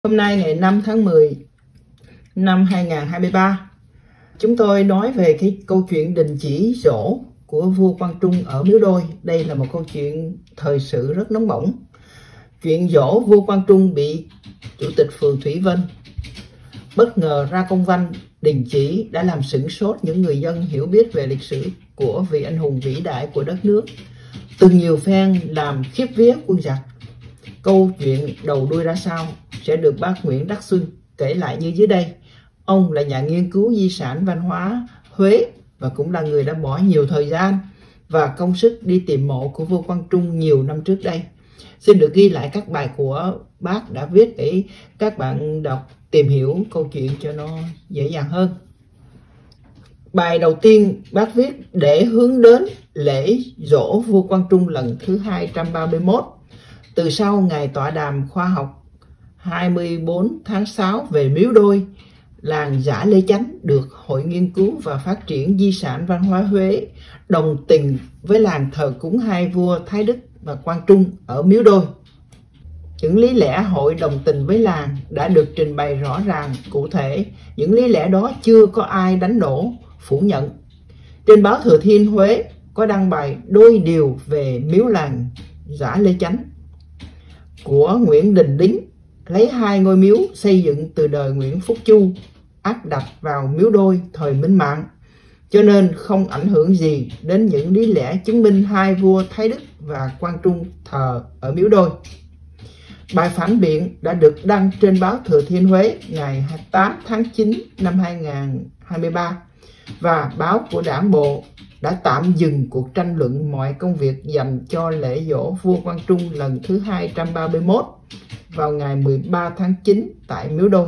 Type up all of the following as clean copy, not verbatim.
Hôm nay ngày 5 tháng 10 năm 2023, chúng tôi nói về cái câu chuyện đình chỉ giỗ của vua Quang Trung ở Miếu Đôi. Đây là một câu chuyện thời sự rất nóng bỏng. Chuyện giỗ vua Quang Trung bị chủ tịch phường Thủy Vân bất ngờ ra công văn đình chỉ đã làm sửng sốt những người dân hiểu biết về lịch sử của vị anh hùng vĩ đại của đất nước, từng nhiều phen làm khiếp vía quân giặc. Câu chuyện đầu đuôi ra sao sẽ được bác Nguyễn Đắc Xuân kể lại như dưới đây. Ông là nhà nghiên cứu di sản văn hóa Huế và cũng là người đã bỏ nhiều thời gian và công sức đi tìm mộ của vua Quang Trung nhiều năm trước đây. Xin được ghi lại các bài của bác đã viết để các bạn đọc tìm hiểu câu chuyện cho nó dễ dàng hơn. Bài đầu tiên bác viết để hướng đến lễ giỗ vua Quang Trung lần thứ 231. Từ sau ngày tọa đàm khoa học 24 tháng 6 về Miếu Đôi, làng Dã Lê Chánh được Hội Nghiên cứu và Phát triển Di sản Văn hóa Huế đồng tình với làng thờ cúng hai vua Thái Đức và Quang Trung ở Miếu Đôi. Những lý lẽ hội đồng tình với làng đã được trình bày rõ ràng cụ thể. Những lý lẽ đó chưa có ai đánh đổ, phủ nhận. Trên báo Thừa Thiên Huế có đăng bài đôi điều về miếu làng Dã Lê Chánh của Nguyễn Đình Đính, lấy hai ngôi miếu xây dựng từ đời Nguyễn Phúc Chu áp đặt vào Miếu Đôi thời Minh Mạng, cho nên không ảnh hưởng gì đến những lý lẽ chứng minh hai vua Thái Đức và Quang Trung thờ ở Miếu Đôi. Bài phản biện đã được đăng trên báo Thừa Thiên Huế ngày 8 tháng 9 năm 2023 và báo của Đảng bộ đã tạm dừng cuộc tranh luận mọi công việc dành cho lễ giỗ vua Quang Trung lần thứ 231 vào ngày 13 tháng 9 tại Miếu Đôi.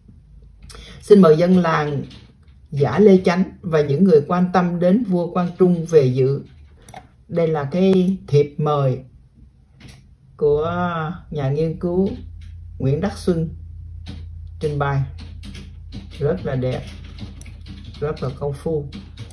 Xin mời dân làng Dã Lê Chánh và những người quan tâm đến vua Quang Trung về dự. Đây là cái thiệp mời của nhà nghiên cứu Nguyễn Đắc Xuân trình bày rất là đẹp, rất là công phu.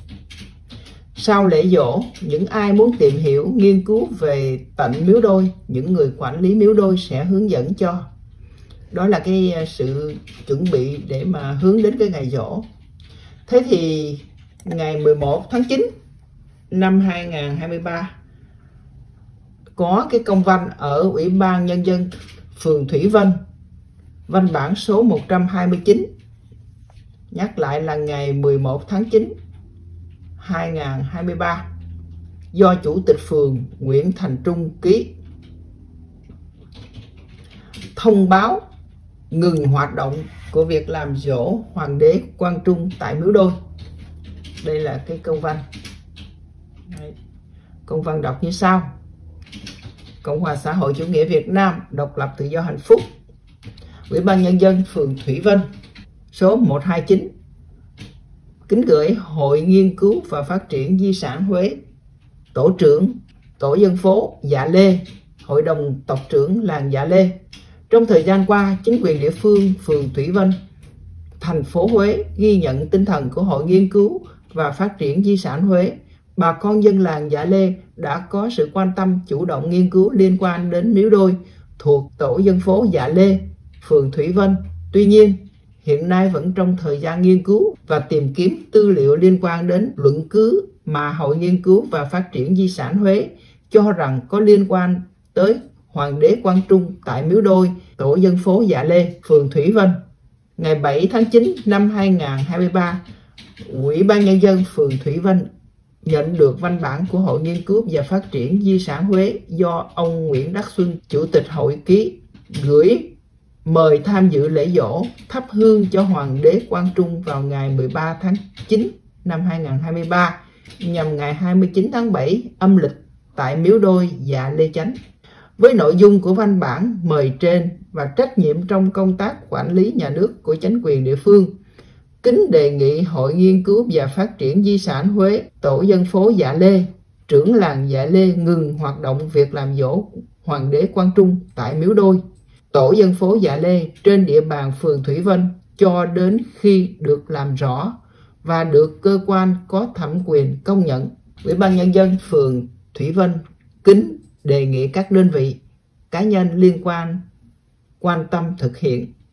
Sau lễ giỗ, những ai muốn tìm hiểu, nghiên cứu về tận Miếu Đôi, những người quản lý Miếu Đôi sẽ hướng dẫn cho. Đó là cái sự chuẩn bị để mà hướng đến cái ngày giỗ. Thế thì ngày 11 tháng 9 năm 2023 có cái công văn ở Ủy ban Nhân dân phường Thủy Vân, văn bản số 129, nhắc lại là ngày 11 tháng 9 2023, do Chủ tịch phường Nguyễn Thành Trung ký, thông báo ngừng hoạt động của việc làm giỗ Hoàng đế Quang Trung tại Miếu Đôi. Đây là cái công văn. Đấy. Công văn đọc như sau: Cộng hòa xã hội chủ nghĩa Việt Nam độc lập tự do hạnh phúc, Ủy ban Nhân dân phường Thủy Vân số 129 kính gửi Hội Nghiên cứu và Phát triển Di sản Huế, Tổ trưởng Tổ dân phố Dã Lê, Hội đồng tộc trưởng làng Dã Lê. Trong thời gian qua, chính quyền địa phương phường Thủy Vân, thành phố Huế ghi nhận tinh thần của Hội Nghiên cứu và Phát triển Di sản Huế. Bà con dân làng Dã Lê đã có sự quan tâm chủ động nghiên cứu liên quan đến Miếu Đôi thuộc tổ dân phố Dã Lê, phường Thủy Vân. Tuy nhiên, hiện nay vẫn trong thời gian nghiên cứu và tìm kiếm tư liệu liên quan đến luận cứ mà Hội Nghiên cứu và Phát triển Di sản Huế cho rằng có liên quan tới Hoàng đế Quang Trung tại Miếu Đôi, tổ dân phố Dã Lê, phường Thủy Vân. Ngày 7 tháng 9 năm 2023, Ủy ban Nhân dân phường Thủy Vân nhận được văn bản của Hội Nghiên cứu và Phát triển Di sản Huế do ông Nguyễn Đắc Xuân, Chủ tịch hội ký, gửi mời tham dự lễ giỗ thắp hương cho Hoàng đế Quang Trung vào ngày 13 tháng 9 năm 2023 nhằm ngày 29 tháng 7 âm lịch tại Miếu Đôi Dã Lê Chánh. Với nội dung của văn bản mời trên và trách nhiệm trong công tác quản lý nhà nước của chính quyền địa phương, kính đề nghị Hội Nghiên cứu và Phát triển Di sản Huế, tổ dân phố Dã Lê, trưởng làng Dã Lê ngừng hoạt động việc làm giỗ Hoàng đế Quang Trung tại Miếu Đôi, tổ dân phố Dã Lê trên địa bàn phường Thủy Vân cho đến khi được làm rõ và được cơ quan có thẩm quyền công nhận. Ủy ban Nhân dân phường Thủy Vân kính đề nghị các đơn vị, cá nhân liên quan quan tâm thực hiện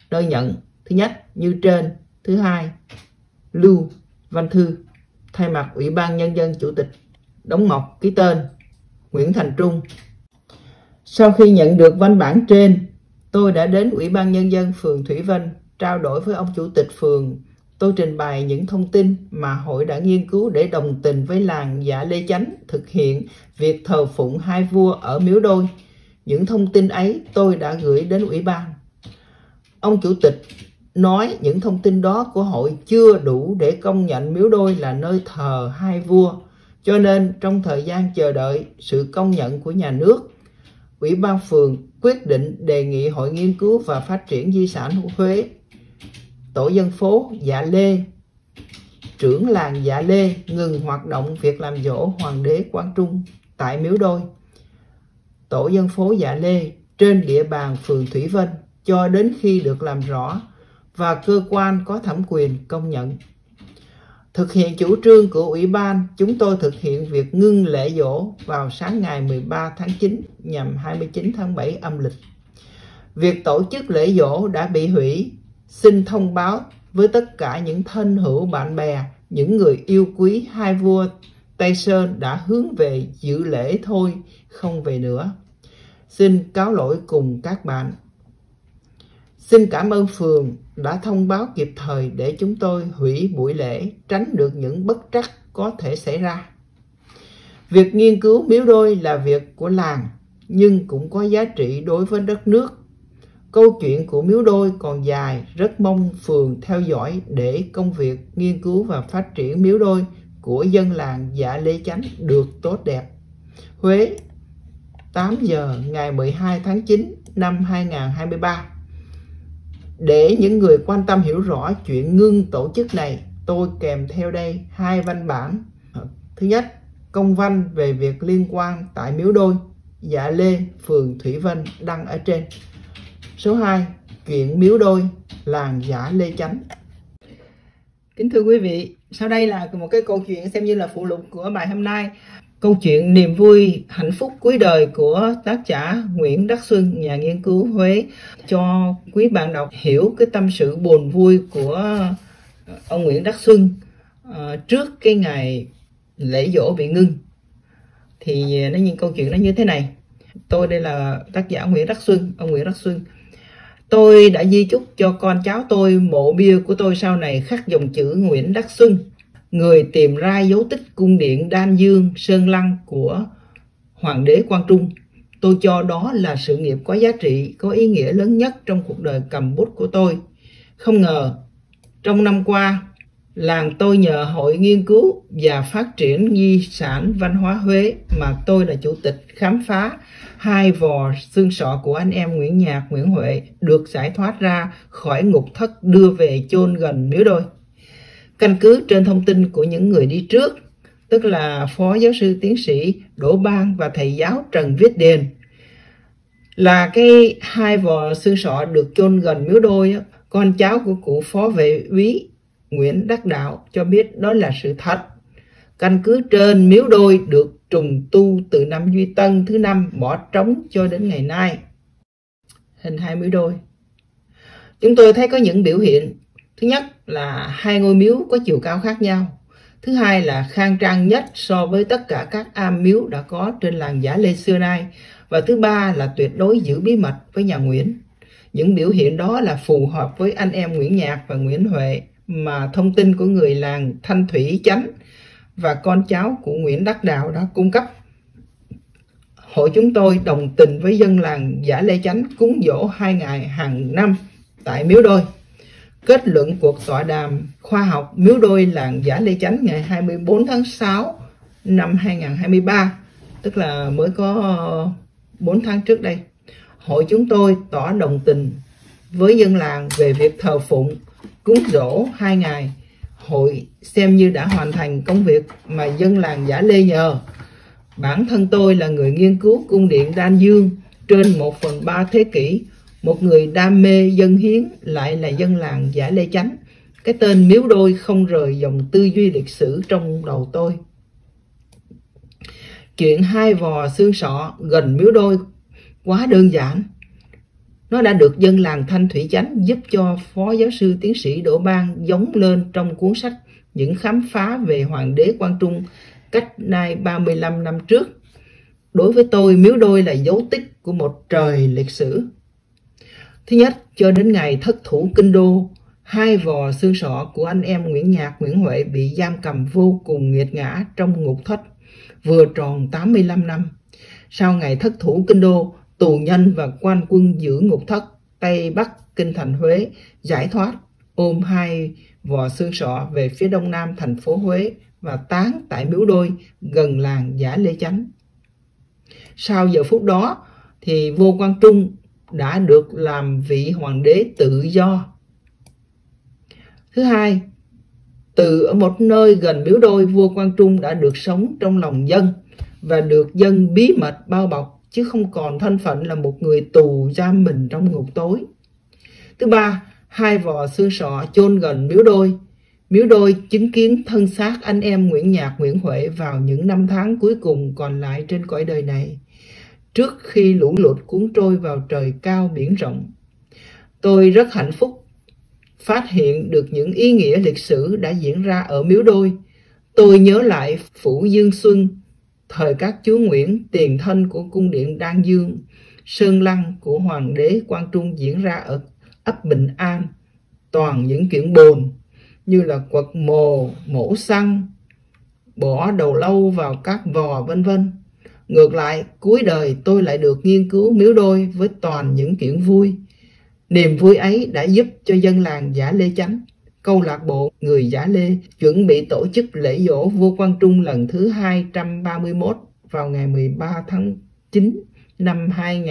Đơn nhận thứ nhất như trên. Thứ hai, Lưu Văn Thư thay mặt Ủy ban Nhân dân Chủ tịch đóng mộc ký tên Nguyễn Thành Trung. Sau khi nhận được văn bản trên, tôi đã đến Ủy ban Nhân dân phường Thủy Vân trao đổi với ông Chủ tịch phường. Tôi trình bày những thông tin mà hội đã nghiên cứu để đồng tình với làng Dạ Lê Chánh thực hiện việc thờ phụng hai vua ở Miếu Đôi. Những thông tin ấy tôi đã gửi đến Ủy ban. Ông Chủ tịch nói những thông tin đó của hội chưa đủ để công nhận Miếu Đôi là nơi thờ hai vua. Cho nên trong thời gian chờ đợi sự công nhận của nhà nước, Ủy ban phường quyết định đề nghị Hội Nghiên cứu và Phát triển Di sản Huế, tổ dân phố Dạ Lê, trưởng làng Dạ Lê ngừng hoạt động việc làm dỗ Hoàng đế Quang Trung tại Miếu Đôi, tổ dân phố Dạ Lê trên địa bàn phường Thủy Vân cho đến khi được làm rõ và cơ quan có thẩm quyền công nhận. Thực hiện chủ trương của Ủy ban, chúng tôi thực hiện việc ngưng lễ dỗ vào sáng ngày 13 tháng 9 nhằm 29 tháng 7 âm lịch. Việc tổ chức lễ dỗ đã bị hủy. Xin thông báo với tất cả những thân hữu bạn bè, những người yêu quý hai vua Tây Sơn đã hướng về dự lễ thôi, không về nữa. Xin cáo lỗi cùng các bạn. Xin cảm ơn phường đã thông báo kịp thời để chúng tôi hủy buổi lễ, tránh được những bất trắc có thể xảy ra. Việc nghiên cứu Miếu Đôi là việc của làng, nhưng cũng có giá trị đối với đất nước. Câu chuyện của Miếu Đôi còn dài, rất mong phường theo dõi để công việc nghiên cứu và phát triển Miếu Đôi của dân làng Dạ Lê Chánh được tốt đẹp. Huế, 8 giờ ngày 12 tháng 9 năm 2023. Để những người quan tâm hiểu rõ chuyện ngưng tổ chức này, tôi kèm theo đây hai văn bản. Thứ nhất, công văn về việc liên quan tại Miếu Đôi, Dạ Lê, phường Thủy Vân đăng ở trên. Số 2, chuyện Miếu Đôi, làng Dạ Lê Chánh. Kính thưa quý vị, sau đây là một cái câu chuyện xem như là phụ lục của bài hôm nay. Câu chuyện niềm vui, hạnh phúc cuối đời của tác giả Nguyễn Đắc Xuân, nhà nghiên cứu Huế, cho quý bạn đọc hiểu cái tâm sự buồn vui của ông Nguyễn Đắc Xuân trước cái ngày lễ dỗ bị ngưng. Thì nó những câu chuyện nó như thế này. Tôi đây là tác giả Nguyễn Đắc Xuân, ông Nguyễn Đắc Xuân. Tôi đã di chúc cho con cháu tôi mộ bia của tôi sau này khắc dòng chữ Nguyễn Đắc Xuân, người tìm ra dấu tích cung điện Đan Dương, Sơn Lăng của Hoàng đế Quang Trung. Tôi cho đó là sự nghiệp có giá trị, có ý nghĩa lớn nhất trong cuộc đời cầm bút của tôi. Không ngờ, trong năm qua, làng tôi nhờ Hội Nghiên cứu và Phát triển Di sản Văn hóa Huế mà tôi là chủ tịch khám phá hai vò xương sọ của anh em Nguyễn Nhạc, Nguyễn Huệ được giải thoát ra khỏi ngục thất đưa về chôn gần Miếu Đôi. Căn cứ trên thông tin của những người đi trước, tức là Phó Giáo sư Tiến sĩ Đỗ Bang và thầy giáo Trần Viết Điền, là cái hai vò xương sọ được chôn gần Miếu Đôi, con cháu của cụ Phó Vệ úy Nguyễn Đắc Đạo cho biết đó là sự thật. Căn cứ trên, Miếu Đôi được trùng tu từ năm Duy Tân thứ 5 bỏ trống cho đến ngày nay. Hình hai Miếu Đôi. Chúng tôi thấy có những biểu hiện. Thứ nhất là hai ngôi miếu có chiều cao khác nhau. Thứ hai là khang trang nhất so với tất cả các am miếu đã có trên làng Dạ Lê xưa nay. Và thứ ba là tuyệt đối giữ bí mật với nhà Nguyễn. Những biểu hiện đó là phù hợp với anh em Nguyễn Nhạc và Nguyễn Huệ mà thông tin của người làng Thanh Thủy Chánh và con cháu của Nguyễn Đắc Đạo đã cung cấp. Hội chúng tôi đồng tình với dân làng Dạ Lê Chánh cúng dỗ 2 ngày hàng năm tại Miếu Đôi. Kết luận cuộc tọa đàm khoa học Miếu Đôi làng Dạ Lê Chánh ngày 24 tháng 6 năm 2023, tức là mới có 4 tháng trước đây. Hội chúng tôi tỏ đồng tình với dân làng về việc thờ phụng, cúng dỗ 2 ngày. Hội xem như đã hoàn thành công việc mà dân làng Dạ Lê nhờ. Bản thân tôi là người nghiên cứu cung điện Đan Dương trên 1/3 thế kỷ, một người đam mê dân hiến lại là dân làng Dạ Lê Chánh. Cái tên Miếu Đôi không rời dòng tư duy lịch sử trong đầu tôi. Chuyện hai vò xương sọ gần Miếu Đôi quá đơn giản. Nó đã được dân làng Thanh Thủy Chánh giúp cho Phó Giáo sư Tiến sĩ Đỗ Ban giống lên trong cuốn sách Những khám phá về Hoàng đế Quang Trung cách nay 35 năm trước. Đối với tôi, Miếu Đôi là dấu tích của một trời lịch sử. Thứ nhất, cho đến ngày thất thủ Kinh Đô, 2 vò xương sọ của anh em Nguyễn Nhạc, Nguyễn Huệ bị giam cầm vô cùng nghiệt ngã trong ngục thất, vừa tròn 85 năm. Sau ngày thất thủ Kinh Đô, tù nhân và quan quân giữ ngục thất Tây Bắc Kinh thành Huế giải thoát, ôm 2 vò xương sọ về phía đông nam thành phố Huế và táng tại Miếu Đôi gần làng Giả Lê Chánh. Sau giờ phút đó thì vua Quang Trung đã được làm vị hoàng đế tự do. Thứ hai, từ ở một nơi gần Miếu Đôi, vua Quang Trung đã được sống trong lòng dân và được dân bí mật bao bọc, chứ không còn thân phận là một người tù giam mình trong ngục tối. Thứ ba, 2 vò xương sọ chôn gần Miếu Đôi. Miếu Đôi chứng kiến thân xác anh em Nguyễn Nhạc, Nguyễn Huệ vào những năm tháng cuối cùng còn lại trên cõi đời này, trước khi lũ lụt cuốn trôi vào trời cao biển rộng. Tôi rất hạnh phúc phát hiện được những ý nghĩa lịch sử đã diễn ra ở Miếu Đôi. Tôi nhớ lại Phủ Dương Xuân, thời các chúa Nguyễn, tiền thân của cung điện Đan Dương, Sơn Lăng của Hoàng đế Quang Trung diễn ra ở ấp Bình An. Toàn những chuyện bồn như là quật mồ, mổ xăng, bỏ đầu lâu vào các vò vân vân. Ngược lại, cuối đời tôi lại được nghiên cứu Miếu Đôi với toàn những chuyện vui. Niềm vui ấy đã giúp cho dân làng Giả Lê Chánh, câu lạc bộ người Giả Lê, chuẩn bị tổ chức lễ dỗ vua Quang Trung lần thứ 231 vào ngày 13 tháng 9 năm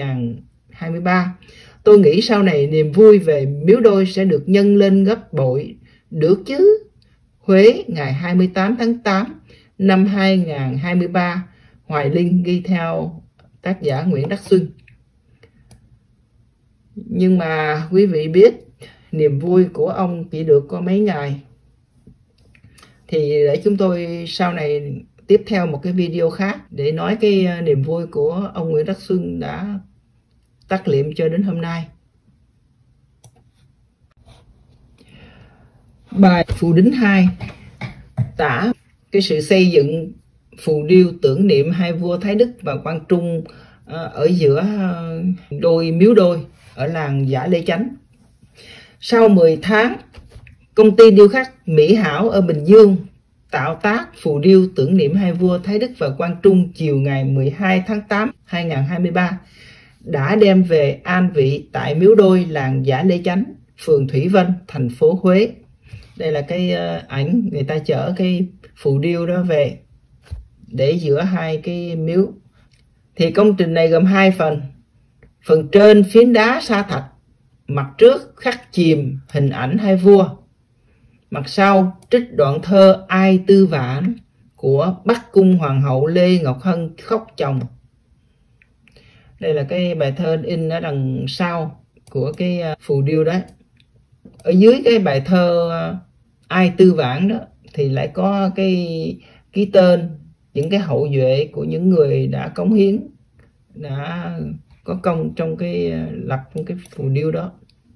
2023. Tôi nghĩ sau này niềm vui về Miếu Đôi sẽ được nhân lên gấp bội. Được chứ? Huế, ngày 28 tháng 8 năm 2023. Hoài Linh ghi theo tác giả Nguyễn Đắc Xuân. Nhưng mà quý vị biết, niềm vui của ông chỉ được có mấy ngày. Thì để chúng tôi sau này tiếp theo một cái video khác để nói cái niềm vui của ông Nguyễn Đắc Xuân đã tác liệm cho đến hôm nay. Bài Phù Đính 2 tả cái sự xây dựng phù điêu tưởng niệm 2 vua Thái Đức và Quang Trung ở giữa Miếu Đôi ở làng Giả Lê Chánh. Sau 10 tháng, công ty điêu khắc Mỹ Hảo ở Bình Dương tạo tác phù điêu tưởng niệm 2 vua Thái Đức và Quang Trung chiều ngày 12 tháng 8 2023 đã đem về an vị tại Miếu Đôi, làng Giả Lê Chánh, phường Thủy Vân, thành phố Huế. Đây là cái ảnh người ta chở cái phù điêu đó về để giữa 2 cái miếu. Thì công trình này gồm 2 phần. Phần trên phiến đá sa thạch, mặt trước khắc chìm hình ảnh 2 vua. Mặt sau trích đoạn thơ Ai Tư Vãn của Bắc Cung Hoàng hậu Lê Ngọc Hân khóc chồng. Đây là cái bài thơ in ở đằng sau của cái phù điêu đó. Ở dưới cái bài thơ Ai Tư Vãn đó thì lại có cái ký tên những cái hậu duệ của những người đã cống hiến, đã có công trong cái lập cái phù điêu đó.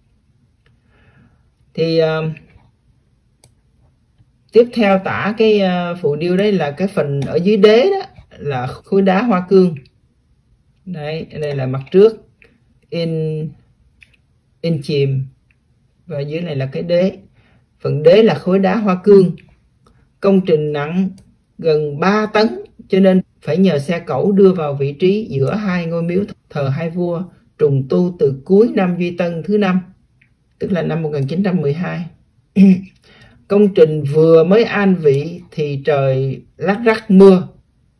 Thì tiếp theo tả cái phù điêu đấy là cái phần ở dưới đế đó là khối đá hoa cương. Đấy, đây là mặt trước in chìm và dưới này là cái đế. Phần đế là khối đá hoa cương. Công trình nặng gần 3 tấn cho nên phải nhờ xe cẩu đưa vào vị trí giữa 2 ngôi miếu thờ 2 vua, trùng tu từ cuối năm Duy Tân thứ 5, tức là năm 1912. Công trình vừa mới an vị thì trời lác rắc mưa.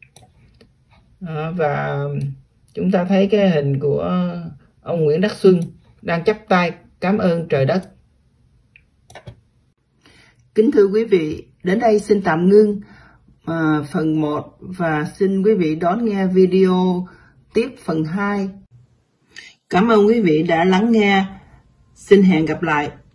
Và chúng ta thấy cái hình của ông Nguyễn Đắc Xuân đang chắp tay cảm ơn trời đất. Kính thưa quý vị, đến đây xin tạm ngưng phần 1 và xin quý vị đón nghe video tiếp phần 2. Cảm ơn quý vị đã lắng nghe. Xin hẹn gặp lại.